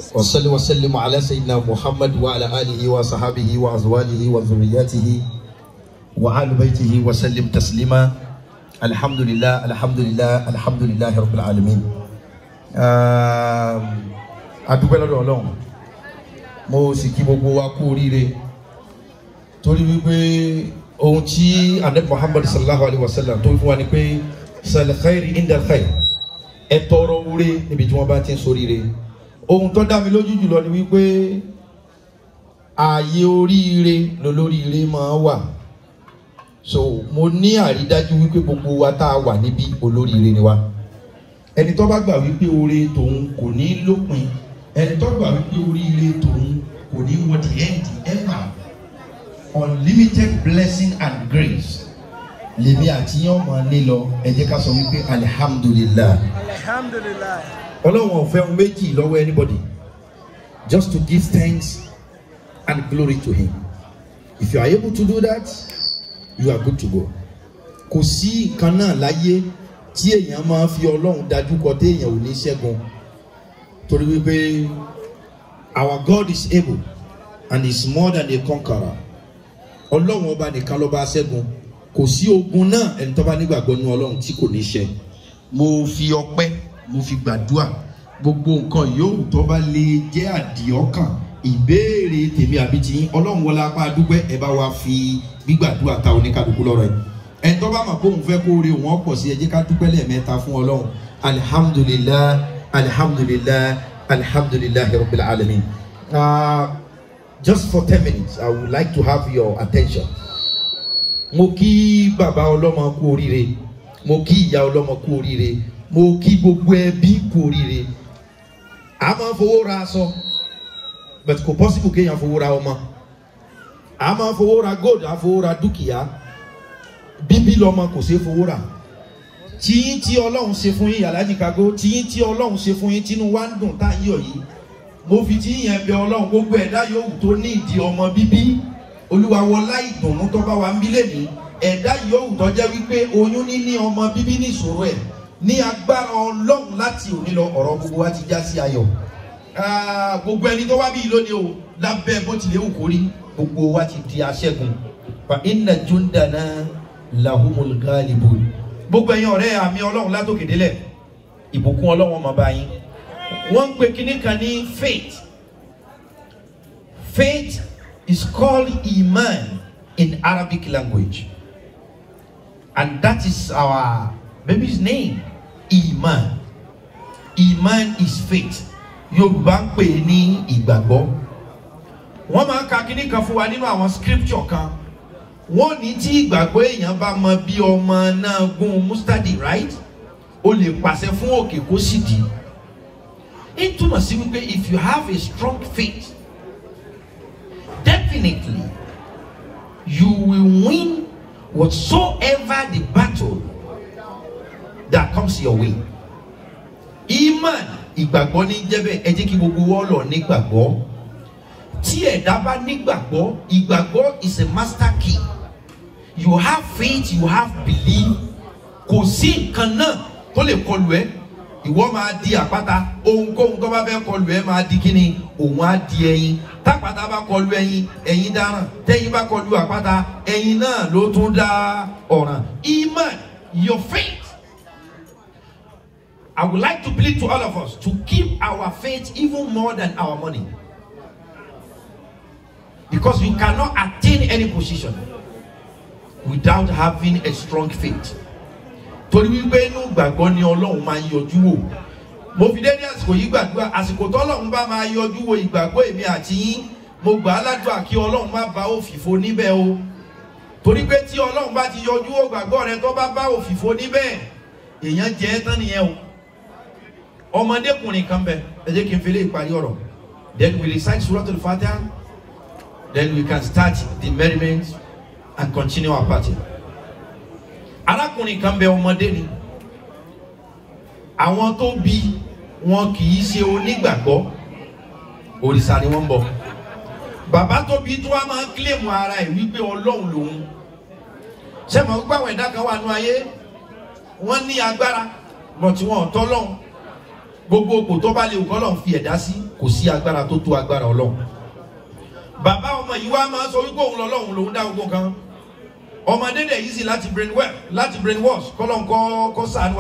وصلي وسلم على سيدنا محمد وعلى آله وصحبه وأزواجه وذرياته وآل بيته وسلم تسليما. الحمد لله الحمد لله الحمد لله رب العالمين. adúpẹ́ lọ́dọ̀ Ọlọ́run mo sì kí gbogbo wa kú oríire torí wípé ohun tí Ànábì Muhammad sallallahu alaihi wasallam tó fún wa ni pé sal khairi inda khair ẹ tọrọ oore níbi tí wọ́n bá ti ń ṣoríire. Ohun tó dá mi lójú jùlọ ni wípé ààyè oríire lolóríire máa wà. So mo ní àrídájú wípé gbogbo wa tá a wà níbí olóríire ni wa. Ẹni tó bá gbà wípé oore tòun kò ní lópin, ẹni tó gbà wípé oríire tòun kò ní wọ the end ever, unlimited blessing and grace lèmi àti yín ọmọ nílọ, ẹ jẹ́ ká sọ wípé alihamdulilayi. Alhamdulillah. Ọlọ́run ò fẹ́ ohun méjì lọ́wọ́ anybody, just to give thanks and glory to him. If you are able to do that, you are good to go. Kò sí nǹkan náà láyé tí èèyàn máa fi Ọlọ́run dájú kọ téèyàn ò ní ṣẹ́gun, torí wípé our God is able and is more than a conqueror. Ọlọ́run ọba nìkan ló bá ṣẹ́gun. Kò sí ogun náà ẹni tó bá nígbàgbọ́ nínú Ọlọ́run tí kò ní ṣẹ. Mo fi ọpẹ́ mo fi gbàdúrà gbogbo nǹkan yòówù tó bá lè jẹ́ àdìọ́kàn ìbéèrè tèmi àbí tiyín Ọlọ́run wọlé apá dúpẹ́ ẹ bá wa fi gbígbàdúrà ta oníkàdúkú lọ́rọ̀ ẹ̀. Ẹni tó bá mọ̀ pé òun fẹ́ kó rí wọn pọ̀ sí ẹ jẹ́ ká dúpẹ́ lẹ́ẹ̀mẹ́ta fún Ọlọ́run. Alhamdulillah alhamdulillah alhamdulillah rabbil alamin. Just for 10 minutes I would like to have your attention. Mo kí bàbá ọlọ́mọ kú oríire, mo kí ìyá ọlọ́mọ kú oríire, mo kí gbogbo ẹbí kú oríire. A máa fowó ra aṣọ, but kò possible kéèyàn fowó ra ọmọ. A máa fowó ra gold, a fowó ra dúkìá. Bíbí lọ́mọ kò ṣeé fowó rà. Tíyín tí Ọlọ́run ṣe fún yín Alhaji Kago, tíyín tí Ọlọ́run ṣe fún yín tínú wa ń dùn tá ń yọ̀ yìí. Mo fi tíyín yẹn bẹ Ọlọ́run gbogbo ẹ̀dá yòówù tó ní ìdí ọmọ bíbí. Olúwa wọlá ìdùnnú tó bá wa ń bí lẹ́ni. Ẹ̀dá yòówù tó jẹ́ wípé oyún níní ọmọ bíbí ní ìṣòro ẹ̀. Ní agbára Ọlọ́run láti òní lọ ọ̀rọ̀ gbogbo wa ti já sí ayọ̀. Gbogbo ẹni tó wá bí lónìí o lábẹ́ bó tilẹ̀ wù kórí gbogbo wa ti di aṣẹ́gun. Fa inna jundana lahumul ghalibun. Gbogbo ẹ̀yin ọ̀rẹ́ àmì Ọlọ́run látòkè délẹ̀ ìbùkún Ọlọ́run máa bá yín. Wọ́n ń pe kinní kan ní faith. Faith is called iman in Arabic language, and that is our baby's name. Iman. Iman is faith. Yorùbá ń pè ní ìgbàgbọ́. Wọ́n máa ń ka kíní kan fún wa nínú àwọn scripture kan. Wọ́n ní tí ìgbàgbọ́ èèyàn bá mọ bí ọmọ náà gún mustadi, right? O lè pàṣẹ fún òkè kó sì dì. Ìtumọ̀ sí wípé if you have a strong faith, definitely you will win whatsoever the battle that comes your way. Iman, ìgbàgbọ́ ní jẹ́bẹ̀, ẹ jẹ́ kí gbogbo wa lọ nígbàgbọ́. Tí ẹ̀dá bá nígbàgbọ́, ìgbàgbọ́ is a master key. You have faith, you have belief. Kò sí nǹkan náà tó lè kọlù ẹ́. Ìwọ máa di àpáta, ohunkóhun tó bá fẹ́ kọlù ẹ́ máa di kíni, òun á di ẹyin. Tápáta bá kọlù ẹyin, ẹyin dáràn. Tẹ́yin bá kọlù àpáta, ẹyin náà ló tún dá ọ̀ràn. Iman, your faith. I would like to plead to all of us to keep our faith even more than our money. Because you cannot attain any position without having a strong faith. Torí wípé inú gbàgbọ́ ni Ọlọ́run máa yọjú wò. Mo fi dé ní àsìkò yìí gbàdúrà, àsìkò tó Ọlọ́run bá máa yọjú wò ìgbàgbọ́ èmi àti yín. Mo gbà á ládùúrà kí Ọlọ́run má bá òfìfo níbẹ̀ o. Torí pé tí Ọlọ́run bá ti yọjú wò gbàgbọ́ rẹ tó bá bá òfìfo níbẹ̀, èèyàn jẹ́ tán nìyẹn o. Ọmọdékùnrin kan bẹ, ẹ jẹ́ kí n fi lè parí ọ̀rọ̀. Then we recite Surah Al-Fatiha. Then we can start the merriment and continue our party. Arákùnrin kan bẹ, ọmọdé ni. Àwọn tó bí wọn kì í ṣe onígbàgbọ́. Òrìṣà ni wọ́n ń bọ. Bàbá tó bí tó wá máa ń claim ara ẹ̀ wípé Ọlọ́run lòun. Ṣé mo gbọ́ àwọn ẹ̀dá kan wà nínú ayé? Wọ́n ní agbára, but wọn ò tọ́lọ́run. gbogbo òpò tó bá lè wù kọ́lọ́run fi ẹ̀dá sí kò sí agbára tó tó agbára Ọlọ́run. Bàbá ọmọ yìí wá máa sọ wípé òun lọ́lọ́run lòun dá gbogbo kan ọmọdé dẹ̀ yìí sì láti brainwash kọ́lọ́run kọ́ ṣàánú.